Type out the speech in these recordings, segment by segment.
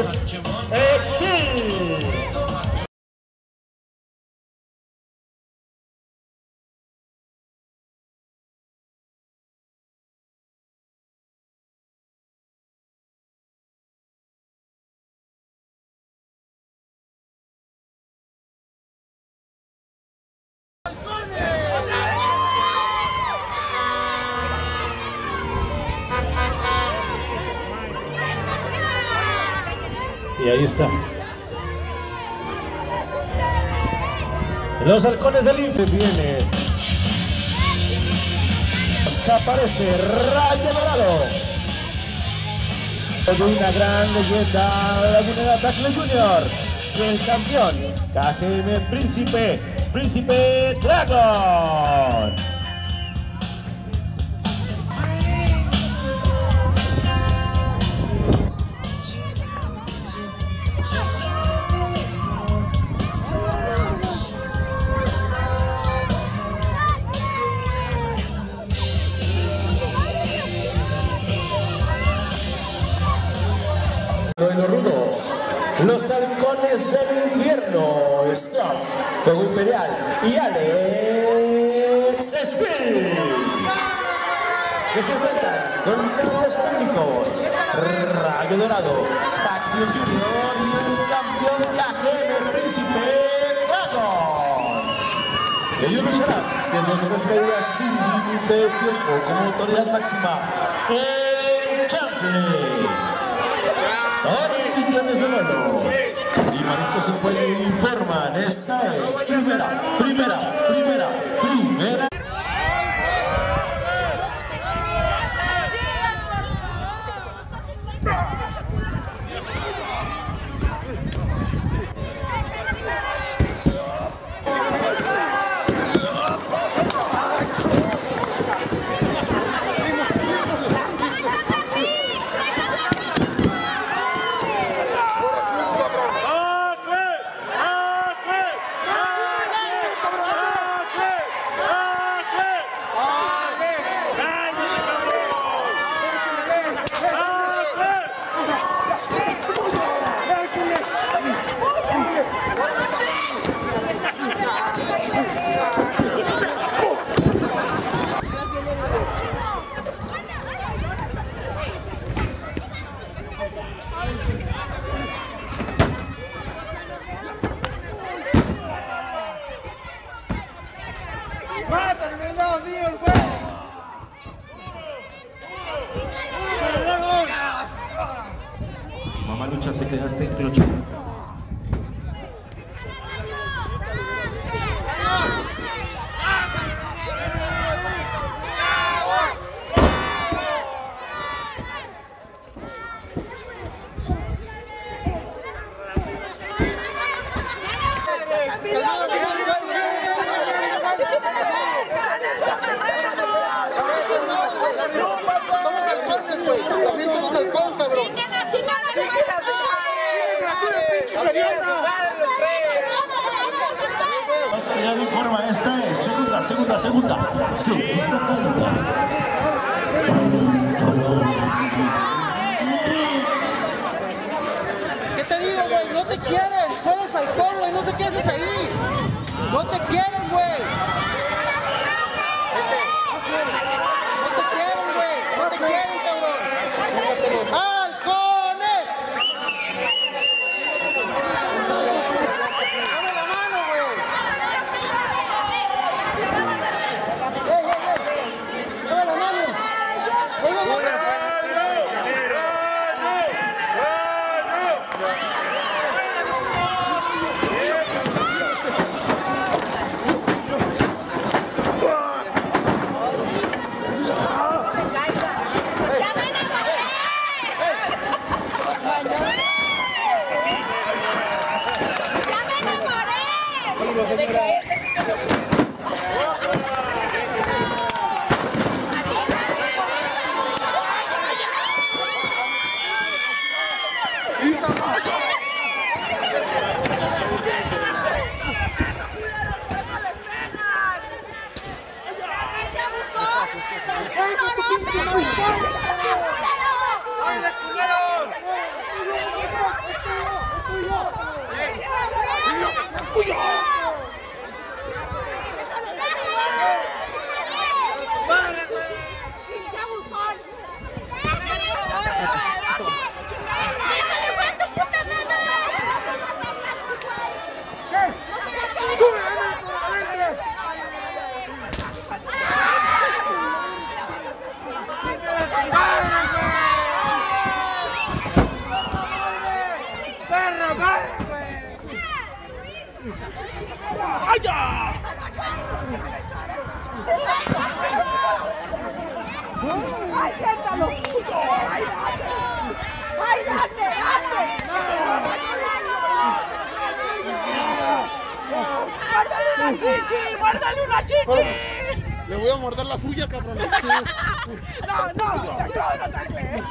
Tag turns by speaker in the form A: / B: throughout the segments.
A: Halcones Extil. Y ahí está. Los Halcones del Infe viene. Aparece Rayo Dorado. De una gran leyenda de la Laguna Tackle Junior. Y el campeón, KGM Príncipe Dragon.
B: De los rudos, los Halcones del Infierno, Stop, Fuego Imperial y Alex Speed, que se enfrentan con los técnicos Rayo Dorado, Tackle Junior y el campeón KGM Príncipe Dragon. Ellos lucharán desde sus caídas sin límite de tiempo como autoridad máxima en Champions League. Artículos de mano y Mariscos en Cuello informan. Esta es primera.
A: Mamá lucha, te quedaste en clocho.
B: Ya de forma, esta es segunda.
C: ¿Qué te digo, güey? No te quieren, eres halcón, güey, no sé qué haces ahí. No te quieren, güey. No te quieren, cabrón. ¡Halcones! Dame la mano, güey. Dame la mano. ¡Ay,
D: ¡Ay, siéntalo! ¡Ay, date, date! ¡Muérdale una chichi! ¡Muérdale una chichi!
E: Le voy a morder la suya, cabrón.
D: No, no, yo no te creo.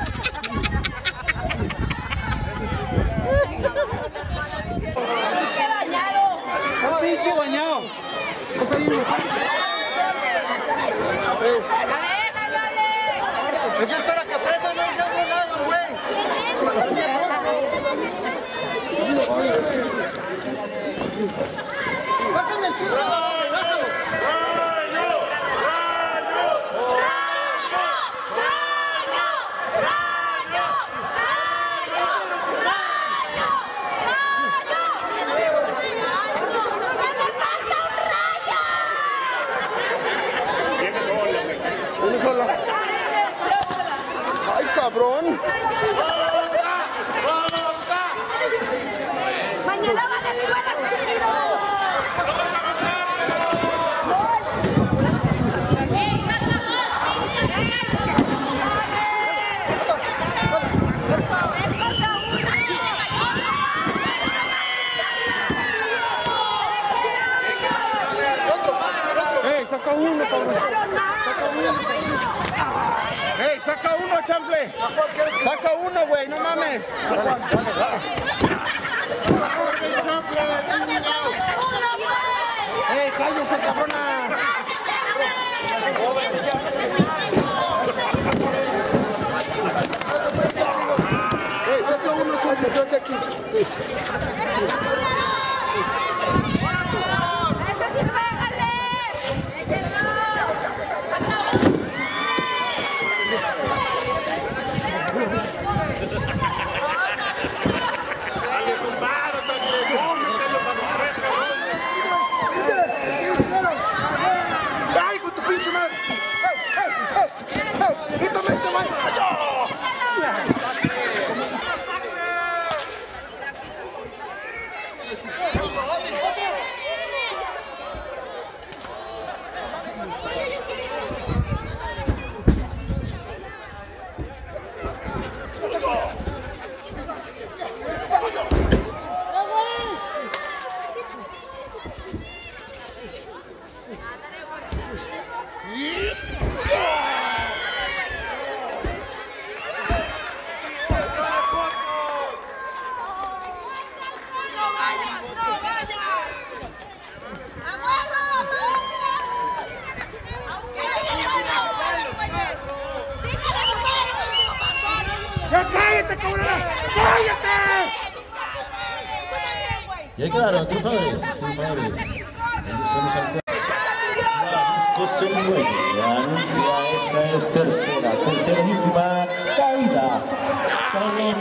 D: ¡Pinche bañado!
C: ¡Pinche bañado! Eso es para que aprendan, no se haga nada, güey. ¡Bájale el piso! ¡Bájalo!
E: ¡Ay, cabrón!
D: ¡Mañana va a la escuela, estúpido!
E: Saca uno, cabrón. ¡Ey, saca uno, chanfle! ¡Saca uno, güey! ¡No mames! ¡Ey, cállese, cabrona! ¡Ey, saca uno, chanfle! ¡Yo de aquí!
C: ¡Ya cállate, cabrón! ¡Cállate!
A: Y ahí quedaron, triunfadores. Regresamos al cuadro. La discusión nueve anuncia esta es tercera y última caída. Colón.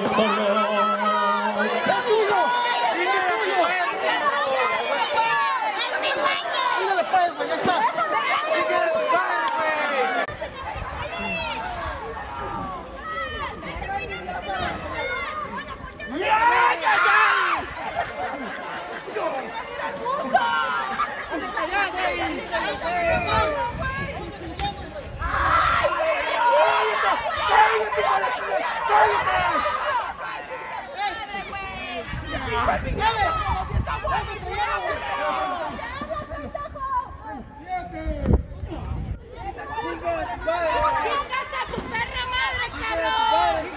D: ¡Chingas a tu perra madre, Carlos!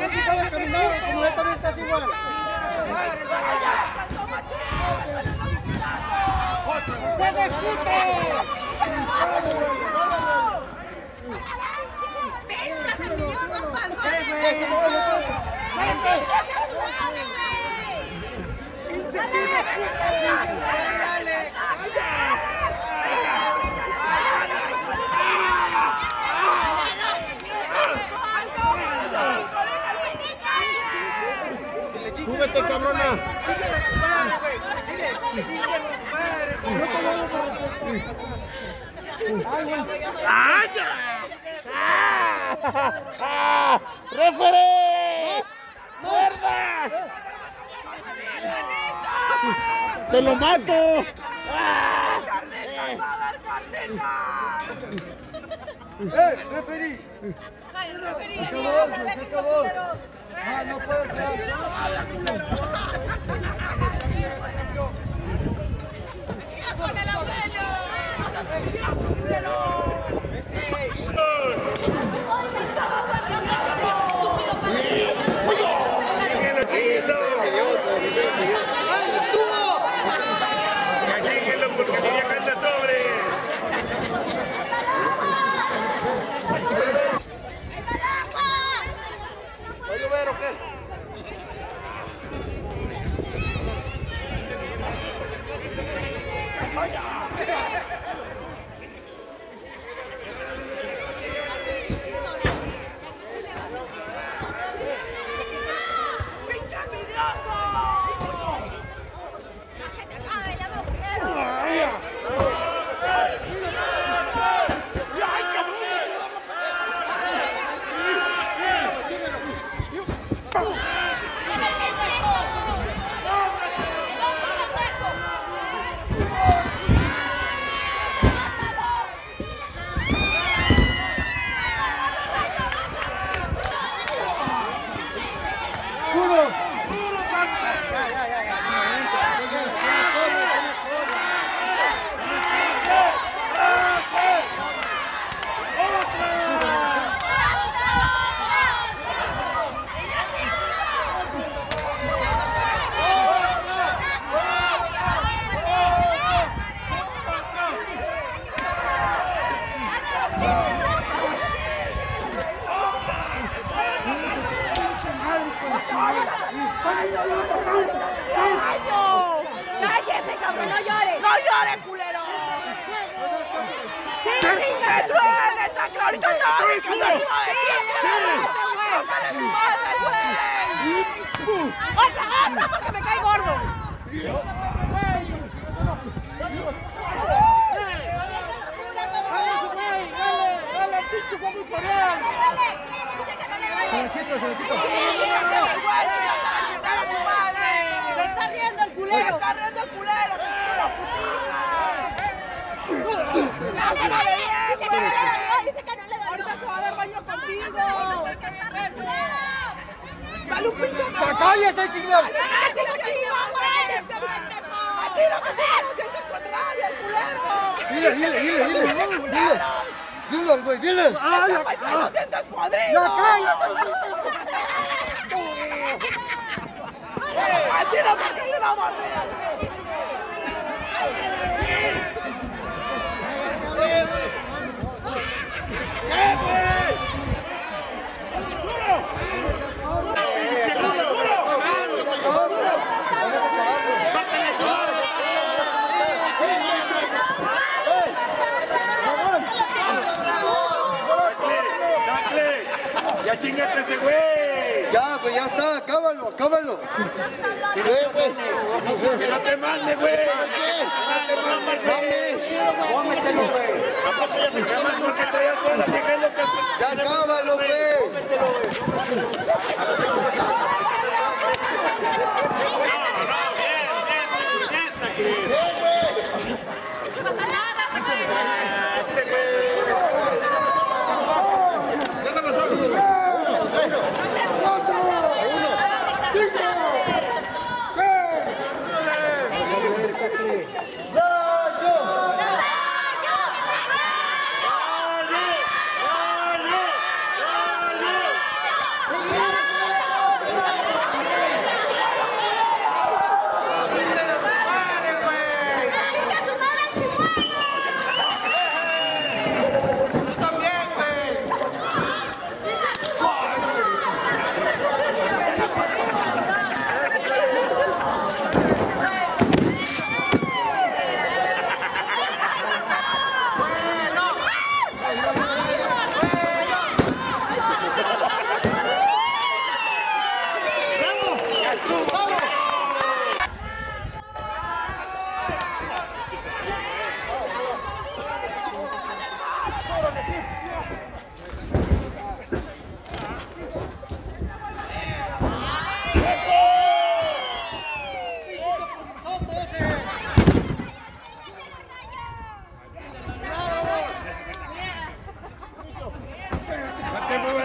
C: que sí sabe caminar, como él también está igual.
E: ¡Súbete, cabrona! ¡Refere! ¡Muerdas! ¡Te lo mato!
C: ¡Referí! ¡Saca dos! No puede ser.
D: ¡Con el abuelo!
E: ¿Va a llover o qué?
D: ¡Pinche envidioso! ¡No se acabe, ya me quiero! ¡Cállese, cabrón! ¡No llores! ¡No llores, culero! ¡Que suene! ¡Está clarito! ¡Está arriba de ti! ¡Tócale su madre, güey! ¡Otra, porque me cae gordo!
C: ¡Dale, pinche Juan Imperial! Se le quita.
D: ¡Se está riendo el culero! ¡Se está riendo el culero! ¡Dale, dale bien, güey! Dice que no le da. Ahorita se va a dar baño contigo. ¡Porque está re culero! ¡Dale un pinche!
C: ¡Cállese, chingado!
D: ¡Cállate, chico, güey! ¡A ti no te sientes con nadie, el culero!
C: Dile, güey, dile.
D: ¡No sientes podrido!
C: ¡Ya cállate!
D: ¡A ti no te le va a morder!
E: ¡Ya chingate ese güey!
C: Ya, pues ya está, acábalo.
E: ¡Que no te mande, güey!
C: ¡Cómetelo, güey! ¡Ya acábalo, güey!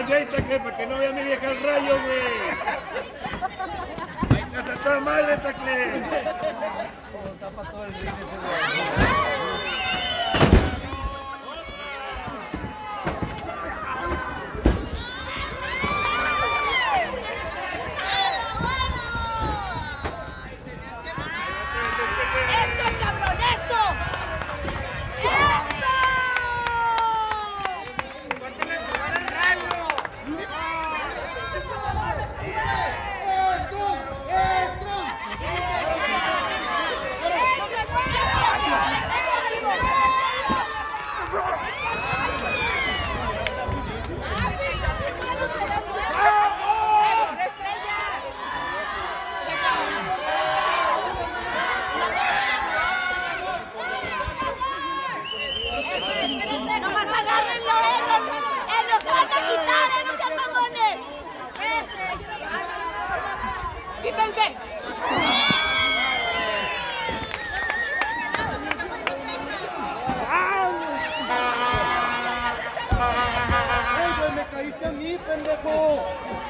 E: Pónganse ahí, Tacle, para que no vea mi vieja el rayo, güey. Hay que asaltar madre, Tacle.
C: Tapa todo el ring ese, me caíste a mí, pendejo.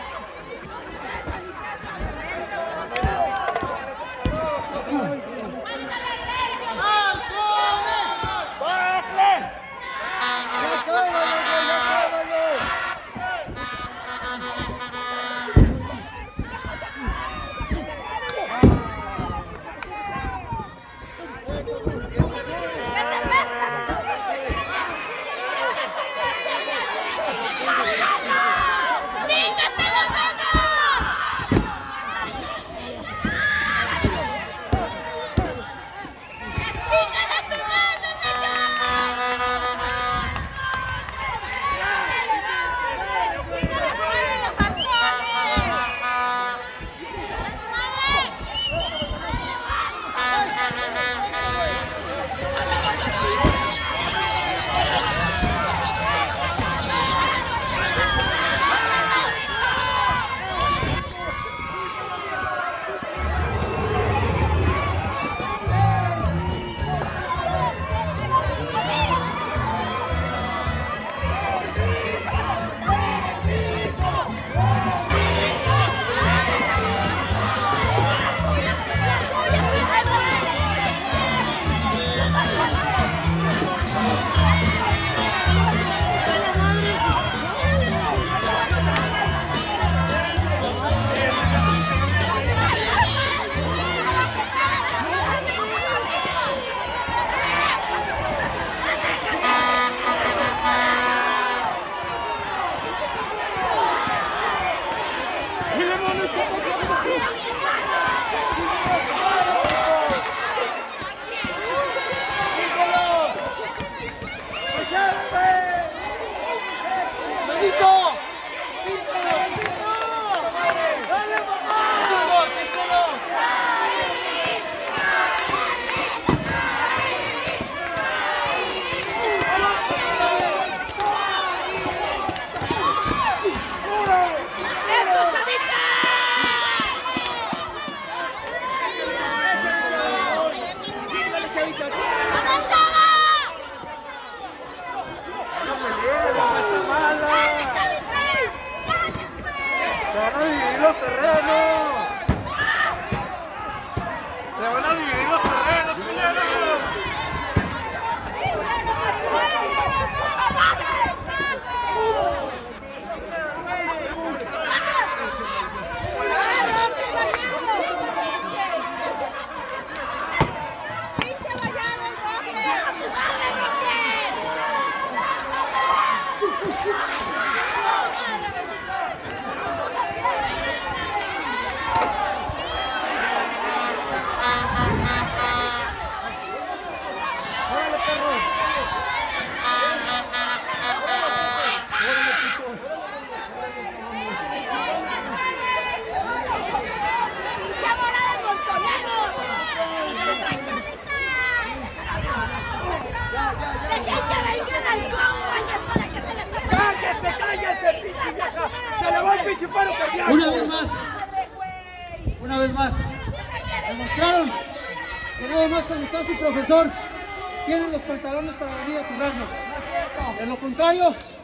C: Una vez más, demostraron que nada más cuando está su profesor tienen los pantalones para venir a tirarnos. De lo contrario,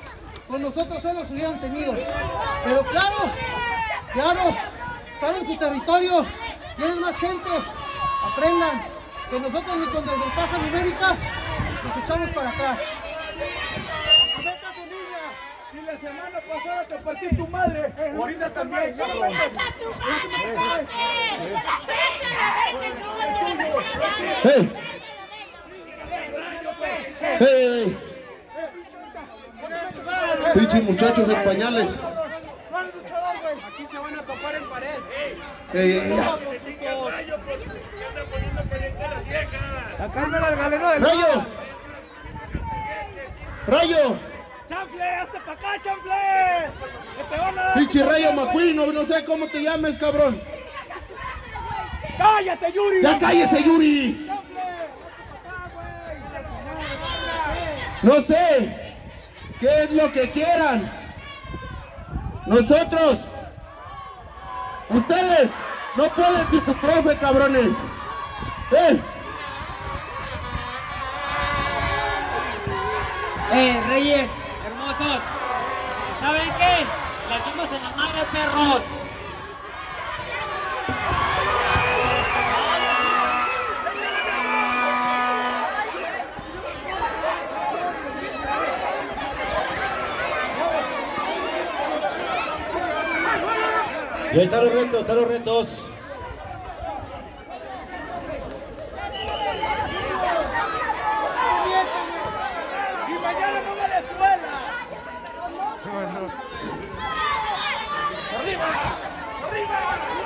C: con nosotros solos hubieran tenido. Pero claro, están en su territorio, tienen más gente, aprendan que nosotros ni con desventaja numérica nos echamos para atrás.
E: Si la semana pasada te partí tu madre, ahorita también, cabrón.
B: ¡Hey! ¡Hey! Pinches muchachos en pañales.
C: Aquí se van a topar en pared.
B: Ya.
C: Sacarme al galeno del
B: ¡Rayo! ¡Rayo!
C: ¡Chanfle! ¡Hazte para acá, chanfle! ¡Que te van a dar!
B: Pinche Rayo McQueen, no sé cómo te llames, cabrón.
C: ¡Cállate, Yuri!
B: ¡Ya cállese, Yuri! No sé qué es lo que quieran. Nosotros, ustedes no pueden con tu profe, cabrones.
F: Reyes, hermosos, ¿saben qué? La dimos en la madre, perros.
A: Y ahí están los retos,
C: ¡Y mañana no va a la escuela! ¡Arriba! ¡Arriba!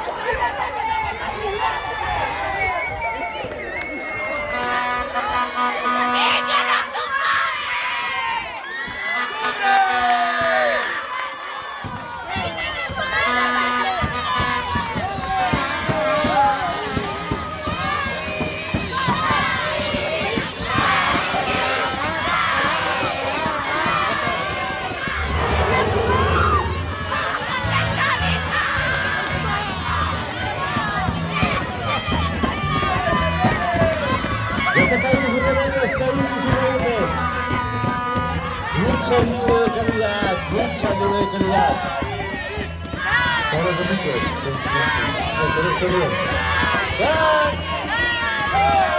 A: Lucha libre de calidad, lucha libre de calidad. Todos los domingos,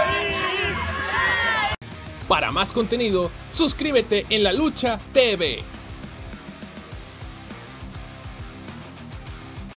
G: Para más contenido, suscríbete en La Lucha TV.